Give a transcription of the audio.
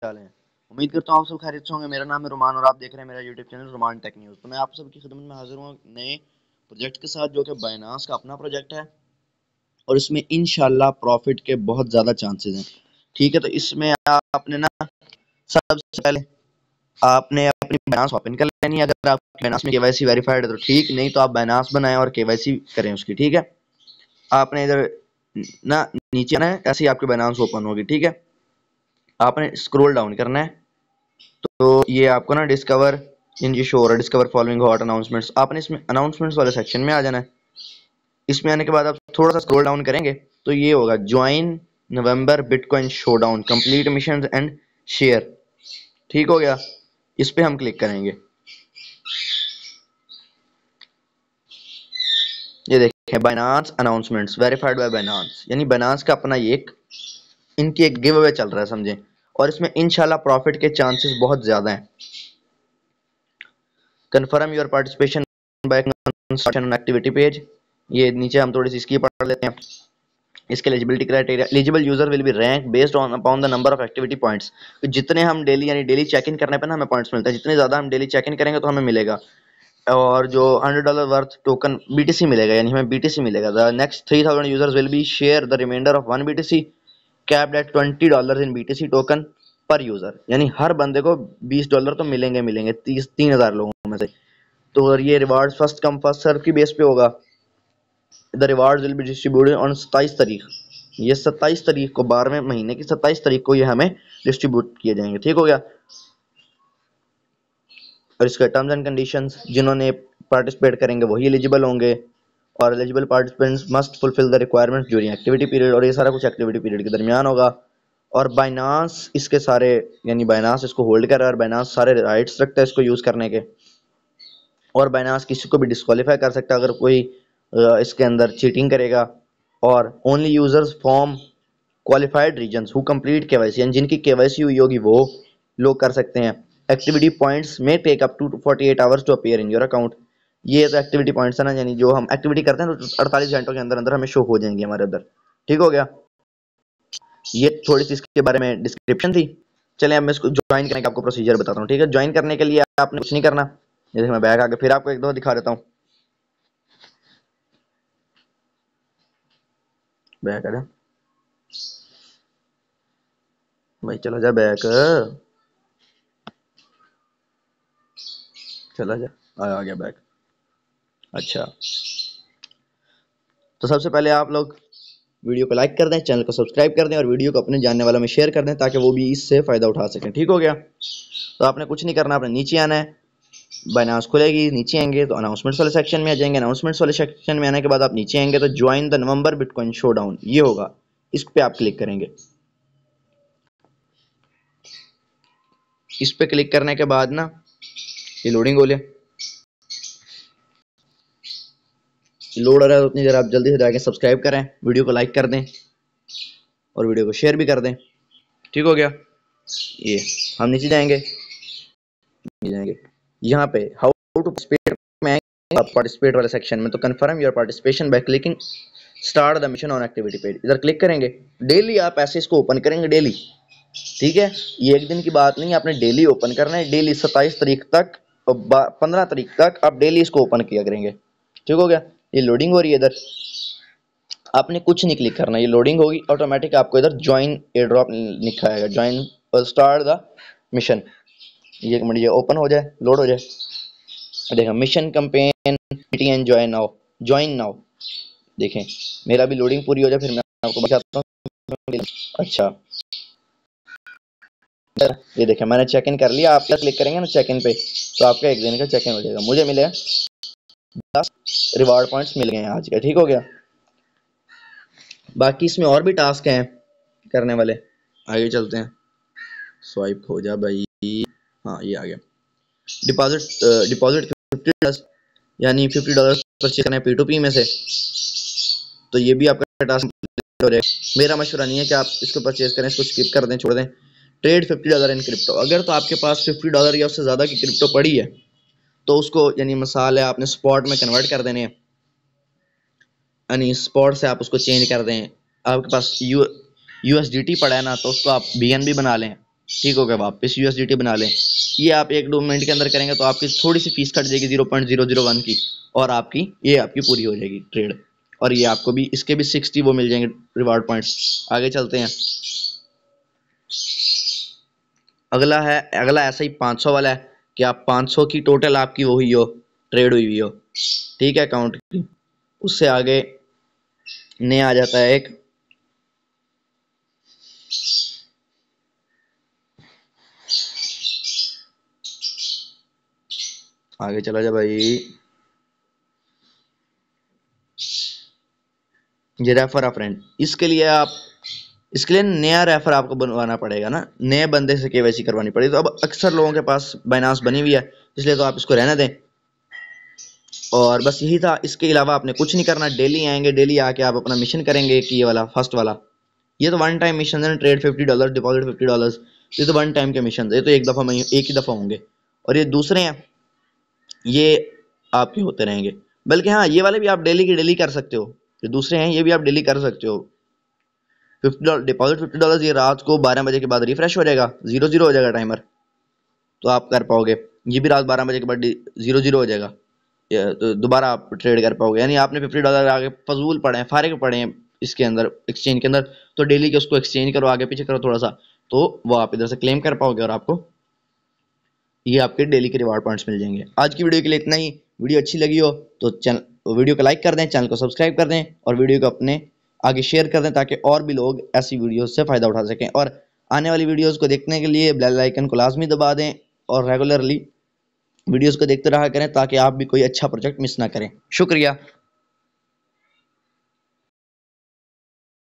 हाल है। उम्मीद करता हूँ आप सब खैरियत से होंगे। मेरा नाम है रुमान और आप देख रहे हैं मेरा YouTube channel Ruman tech news. तो मैं आप सबकी खिदमत में हाजिर हूँ नए प्रोजेक्ट के साथ, जो कि बाइनांस का अपना प्रोजेक्ट है और इसमें इंशाल्लाह प्रॉफिट के बहुत ज़्यादा चांसेस हैं। ठीक है, तो इसमें आपने ना सबसे पहले आपने अपनी बाइनांस ओपन कर लेनी है। अगर आप बाइनांस में केवाईसी वेरीफाइड है तो ठीक, नहीं तो आप बाइनांस बनाएं और केवाईसी करें उसकी। ठीक है, आपने इधर ना नीचे आना है, ऐसे ही आपकी बाइनांस ओपन होगी। ठीक है, आपने स्क्रॉल डाउन करना है तो ये आपको ना डिस्कवर इन शो हो रहा है, डिस्कवर फॉलोइंग हॉट अनाउंसमेंट्स। आपने इसमें अनाउंसमेंट्स वाले सेक्शन में आ जाना है। इसमें आने के बाद आप थोड़ा सा स्क्रॉल डाउन करेंगे तो ये होगा join November Bitcoin showdown complete mission and share. ठीक हो गया, इस पे हम क्लिक करेंगे। ये देखें Binance announcements verified by Binance, यानी बाइनांस का अपना ये इनकी एक गिव अवे चल रहा है, समझे। और इसमें इंशाल्लाह प्रॉफिट के चांसेस बहुत ज्यादा हैं। Confirm your participation by activity page. ये नीचे हम थोड़ी सी इसकी पढ़ लेते हैं। इसके eligibility criteria, eligible user will be rank based on upon the number of activity points. जितने हम डेली यानी डेली चेक इन करने पे ना हमें पॉइंट्स मिलते हैं, जितने ज्यादा हम डेली चेक इन करेंगे तो हमें मिलेगा। और जो $100 वर्थ टोकन बीटीसी मिलेगा, यानी हमें बीटीसी मिलेगा। The next 3000 users will be share the reminder of 1 BTC capped at $20 in BTC token पर यूजर, यानी हर बंदे को $20 तो मिलेंगे मिलेंगे 30,000 लोगों में से। तो ये reward first come first serve की बेस पे होगा। The reward will be distributed on 27 तारीख। ये 27 तारीख को 12वें महीने की 27 तारीख को ये हमें डिस्ट्रीब्यूट किए जाएंगे। ठीक हो गया। और इसका टर्म्स एंड कंडीशंस, जिन्होंने पार्टिसिपेट करेंगे वही एलिजिबल होंगे और eligible participants must fulfil the requirements during activity period. और ये सारा कुछ एक्टिविटी पीरियड के दरमियान होगा। और बाइनांस इसके सारे यानी बाइनांस इसको होल्ड कर रहा है और बाइनांस सारे राइट्स रखता है इसको यूज करने के। और बाइनांस किसी को भी डिस्क्वालीफाई कर सकता है अगर कोई इसके अंदर चीटिंग करेगा। और only users form qualified regions who complete KYC, यानी जिनकी केवाईसी हुई होगी वो लोग कर सकते हैं। एक्टिविटी पॉइंट्स में take up to 48 hours to appear in your account. ये तो एक्टिविटी पॉइंट्स है ना, यानी जो हम एक्टिविटी करते हैं तो 48 घंटों के अंदर अंदर हमें शो हो जाएंगे हमारे अंदर। ठीक हो गया। ये थोड़ी सी इसके बारे में डिस्क्रिप्शन थी। चलें अब मैं इसको ज्वाइन करने का आपको प्रोसीजर बताता हूँ। ठीक है, ज्वाइन करने के लिए आपने कुछ नहीं करना। जैसे मैं बैक आके फिर आपको एक दो दिखा देता हूँ। बैक आ जा भाई, चला जा बैक, चला जा। आ गया बैक। अच्छा, तो सबसे पहले आप लोग वीडियो को लाइक कर दें, चैनल को सब्सक्राइब कर दें और वीडियो को अपने जानने वालों में शेयर कर दें ताकि वो भी इससे फ़ायदा उठा सकें। ठीक हो गया। तो आपने कुछ नहीं करना, आपने नीचे आना है। बाइनांस खुलेगी, नीचे आएंगे तो अनाउंसमेंट्स वाले सेक्शन में आ जाएंगे। अनाउंसमेंट्स वाले सेक्शन में आने के बाद आप नीचे आएंगे तो join the November Bitcoin showdown ये होगा, इस पे आप क्लिक करेंगे। इस पे क्लिक करने के बाद ना ये लोडिंग हो लिया, लोड हो रहा है। उतनी देर आप जल्दी से जाके सब्सक्राइब करें, वीडियो को लाइक कर दें और वीडियो को शेयर भी कर दें। ठीक हो गया। ये हम नीचे जाएंगे यहाँ पे हाउ टू पार्टिसिपेट में पार्टिसिपेट वाले सेक्शन में, तो confirm your participation by clicking start the mission on activity page. इधर क्लिक करेंगे। डेली आप ऐसे इसको ओपन करेंगे डेली। ठीक है, ये एक दिन की बात नहीं है, आपने डेली ओपन करना है। डेली 27 तारीख तक और 15 तारीख तक आप डेली इसको ओपन किया करेंगे। ठीक हो गया। ये लोडिंग हो रही है, इधर आपने कुछ नहीं क्लिक करना, ये लोडिंग होगी ऑटोमेटिक। आपको इधर ज्वाइन एयर ड्रॉप लिखा है, ज्वाइन स्टार्ट द मिशन। ये ये ओपन हो जाए, लोड हो जाए। देखा mission campaign meeting join now, join now. देखें मेरा भी लोडिंग पूरी हो जाए फिर मैं आपको बताता हूँ। अच्छा, ये देखें मैंने चेक इन कर लिया। आप क्या क्लिक करेंगे ना चेक इन पे तो आपका एक दिन का चेक इन हो जाएगा। मुझे मिले 10 रिवार्ड पॉइंट्स मिल गए हैं आज का। ठीक हो गया। बाकी इसमें और भी टास्क हैं करने वाले, आगे चलते हैं। स्वाइप हो जा भाई। हाँ ये आ गया। डिपॉजिट $50, यानी $50 परचेज करना है P2P में से, तो ये भी आपका टास्क हो जाएगा। मेरा मशवरा नहीं है कि आप इसको परचेज करें, इसको स्किप कर दें, छोड़ दें। Trade $50 in crypto. अगर तो आपके पास $50 या उससे ज़्यादा की क्रिप्टो पड़ी है तो उसको यानी मिसाल है आपने स्पॉट में कन्वर्ट कर देने, यानी स्पॉट से आप उसको चेंज कर दें। आपके पास USDT पड़ा है ना तो उसको आप BNB बना लें ठीक हो गया, वापस यूएसडीटी बना लें। ये आप 1-2 मिनट के अंदर करेंगे तो आपकी थोड़ी सी फीस कट जाएगी 0.001 की, और आपकी ये आपकी पूरी हो जाएगी ट्रेड। और ये आपको भी इसके भी 60 वो मिल जाएंगे रिवार्ड पॉइंट्स। आगे चलते हैं। अगला ऐसा ही 500 वाला है कि आप 500 की टोटल आपकी वो हुई हो, ट्रेड हुई हो, ठीक है, अकाउंट की। उससे आगे नया आ जाता है एक, आगे चला जा भाई, ये रेफर अ फ्रेंड। इसके लिए नया रेफर आपको बनवाना पड़ेगा ना, नए बंदे से केवाईसी करवानी पड़ेगी। तो अब अक्सर लोगों के पास बाइनांस बनी हुई है, इसलिए तो आप इसको रहने दें। और बस यही था, इसके अलावा आपने कुछ नहीं करना। डेली आएंगे, डेली आके आप अपना मिशन करेंगे कि ये वाला फर्स्ट वाला, ये तो वन टाइम मिशन है, ट्रेड $50, डिपॉजिट $50, ये तो वन टाइम के मिशन है, ये तो एक ही दफ़ा होंगे। और ये दूसरे हैं, ये आपके होते रहेंगे। बल्कि हाँ, ये वाले भी आप डेली की डेली कर सकते हो, जो दूसरे हैं ये भी आप डेली कर सकते हो। $50 डिपॉजिट $50, ये रात को 12 बजे के बाद रिफ्रेश हो जाएगा, 0-0 हो जाएगा टाइमर, तो आप कर पाओगे। ये भी रात 12 बजे के बाद 0-0 हो जाएगा, तो दोबारा आप ट्रेड कर पाओगे। यानी आपने $50 आगे फजूल पड़े हैं, फारिग पड़े हैं इसके अंदर, एक्सचेंज के अंदर, तो डेली के उसको एक्सचेंज करो, आगे पीछे करो थोड़ा सा, तो वो आप इधर से क्लेम कर पाओगे और आपको ये आपके डेली के रिवार्ड पॉइंट्स मिल जाएंगे। आज की वीडियो के लिए इतना ही। वीडियो अच्छी लगी हो तो वीडियो को लाइक कर दें, चैनल को सब्सक्राइब कर दें, और वीडियो को अपने आगे शेयर कर दें, ताकि और भी लोग ऐसी वीडियोस से फ़ायदा उठा सकें। और आने वाली वीडियोस को देखने के लिए बेल आइकन को लाजमी दबा दें, और रेगुलरली वीडियोस को देखते रहा करें, ताकि आप भी कोई अच्छा प्रोजेक्ट मिस ना करें। शुक्रिया।